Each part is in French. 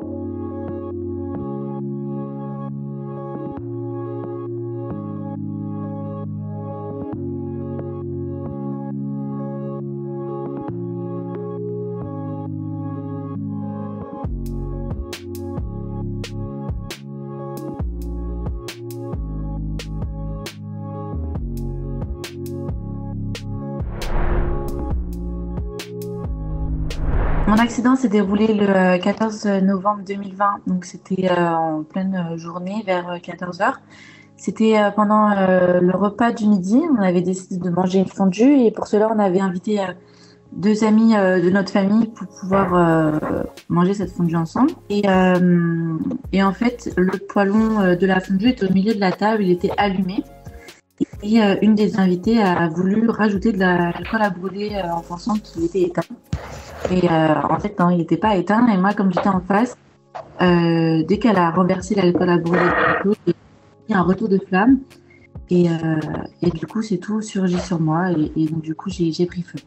Mon accident s'est déroulé le 14 novembre 2020, donc c'était en pleine journée vers 14 heures. C'était pendant le repas du midi. On avait décidé de manger une fondue et pour cela, on avait invité deux amis de notre famille pour pouvoir manger cette fondue ensemble. Et en fait, le poêlon de la fondue était au milieu de la table, il était allumé. Et une des invitées a voulu rajouter de l'alcool à brûler en pensant qu'il était éteint. Et en fait, non, il n'était pas éteint. Et moi, comme j'étais en face, dès qu'elle a renversé l'alcool à brûler, il y a un retour de flamme. Et du coup, c'est tout surgi sur moi. Et donc, du coup, j'ai pris feu.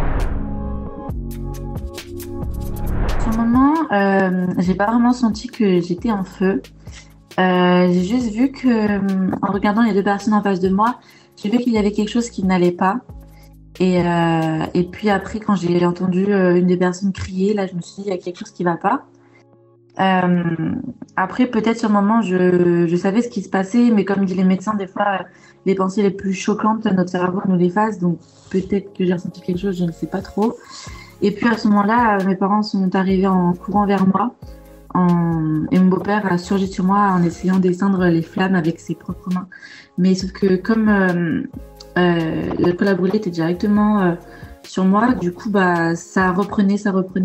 Sur le moment, j'ai pas vraiment senti que j'étais en feu. J'ai juste vu que, en regardant les deux personnes en face de moi, j'ai vu qu'il y avait quelque chose qui n'allait pas. Et puis après, quand j'ai entendu une des personnes crier, là, je me suis dit, il y a quelque chose qui va pas. Après, peut-être sur le moment, je savais ce qui se passait, mais comme disent les médecins, des fois, les pensées les plus choquantes, notre cerveau nous les fasse, donc peut-être que j'ai ressenti quelque chose, je ne sais pas trop. Et puis à ce moment-là, mes parents sont arrivés en courant vers moi, et mon beau-père a surgi sur moi en essayant d'éteindre les flammes avec ses propres mains. Mais sauf que comme l'alcool à brûler était directement sur moi, du coup, bah, ça reprenait.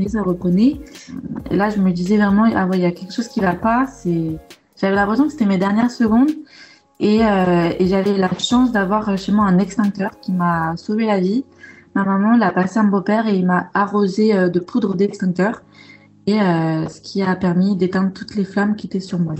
Et là, je me disais vraiment, ah ouais, il y a quelque chose qui va pas. J'avais l'impression que c'était mes dernières secondes. Et j'avais la chance d'avoir chez moi un extincteur qui m'a sauvé la vie. Ma maman l'a passé à mon beau-père et il m'a arrosé de poudre d'extincteur. Et ce qui a permis d'éteindre toutes les flammes qui étaient sur moi.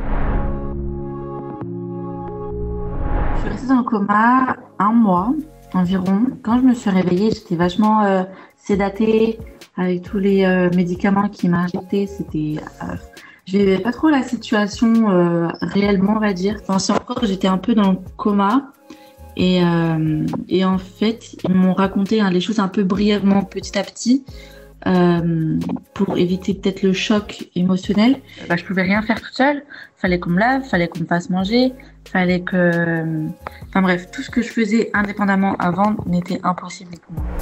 Je suis restée dans le coma 1 mois environ. Quand je me suis réveillée, j'étais vachement sédatée avec tous les médicaments qui m'injectaient. Je vivais pas trop la situation réellement, on va dire. Je pensais encore que j'étais un peu dans le coma. Et en fait, ils m'ont raconté les choses un peu brièvement, petit à petit. Pour éviter peut-être le choc émotionnel. Je pouvais rien faire toute seule. Fallait qu'on me lave, fallait qu'on me fasse manger, fallait que... Enfin bref, tout ce que je faisais indépendamment avant n'était impossible pour moi.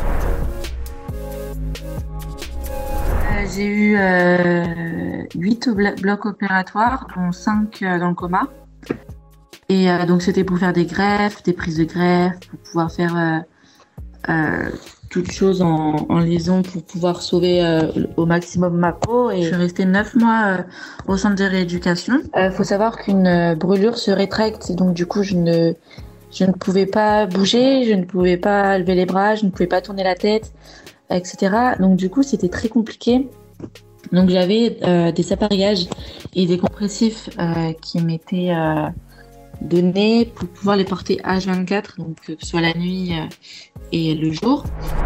J'ai eu 8 blocs opératoires, dont 5 dans le coma. Et donc c'était pour faire des greffes, des prises de greffes, pour pouvoir faire... toutes choses en liaison pour pouvoir sauver au maximum ma peau. Et je suis restée 9 mois au centre de rééducation. Faut savoir qu'une brûlure se rétracte, donc du coup je ne pouvais pas bouger, je ne pouvais pas lever les bras, je ne pouvais pas tourner la tête, etc. Donc du coup c'était très compliqué. Donc j'avais des appareillages et des compressifs qui m'étaient donnés pour pouvoir les porter H24, donc que ce soit la nuit et le jour.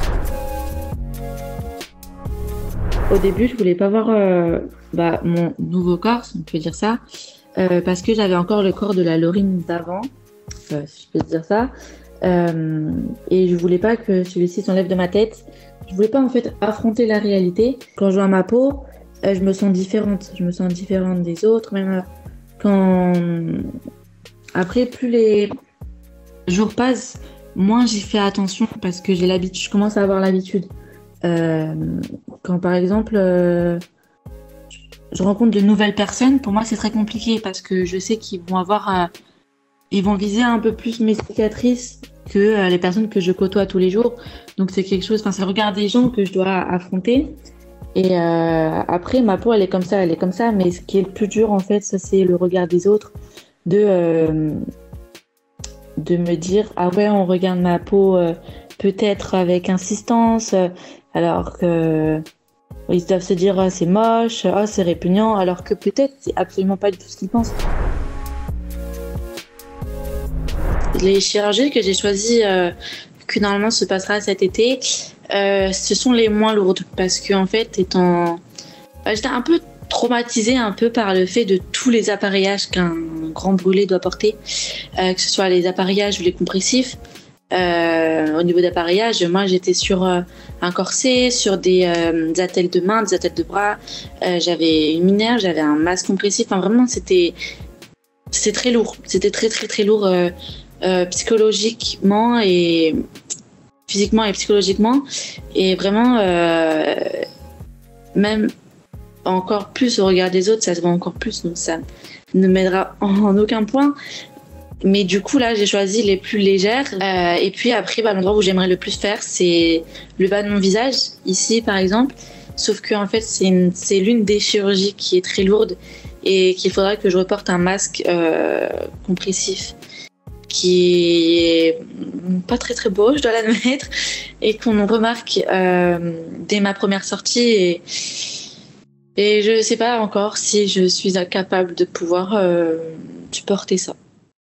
Au début, je voulais pas voir mon nouveau corps, si on peut dire ça, parce que j'avais encore le corps de la Laurine d'avant, si je peux dire ça, et je voulais pas que celui-ci s'enlève de ma tête. Je voulais pas en fait affronter la réalité. Quand je vois ma peau, je me sens différente. Je me sens différente des autres, même quand... Après, plus les jours passent, moins j'y fais attention parce que j'ai l'habitude, je commence à avoir l'habitude. Quand par exemple, je rencontre de nouvelles personnes, pour moi c'est très compliqué parce que je sais qu'ils vont ils vont viser un peu plus mes cicatrices que les personnes que je côtoie tous les jours. Donc c'est quelque chose, c'est le regard des gens que je dois affronter. Et après, ma peau elle est comme ça, mais ce qui est le plus dur en fait, ça c'est le regard des autres. De me dire ah ouais, on regarde ma peau peut-être avec insistance, alors que ils doivent se dire oh, c'est moche, oh, c'est répugnant, alors que peut-être c'est absolument pas du tout ce qu'ils pensent. Les chirurgies que j'ai choisies que normalement se passera cet été, ce sont les moins lourdes parce que en fait j'étais un peu traumatisée un peu par le fait de tous les appareillages qu'un grand brûlé doit porter, que ce soit les appareillages ou les compressifs. Au niveau d'appareillage, moi j'étais sur un corset, sur des attelles de main, des attelles de bras, j'avais une minerve, j'avais un masque compressif, enfin vraiment c'était très lourd, c'était très lourd psychologiquement et physiquement et psychologiquement, et vraiment même encore plus au regard des autres, ça se voit encore plus, donc ça ne m'aidera en aucun point. Mais du coup, là, j'ai choisi les plus légères. Et puis après, l'endroit où j'aimerais le plus faire, c'est le bas de mon visage, ici par exemple. Sauf que en fait, c'est l'une des chirurgies qui est très lourde et qu'il faudra que je reporte un masque compressif qui est pas très beau, je dois l'admettre, et qu'on remarque dès ma première sortie. Et je sais pas encore si je suis capable de pouvoir supporter ça.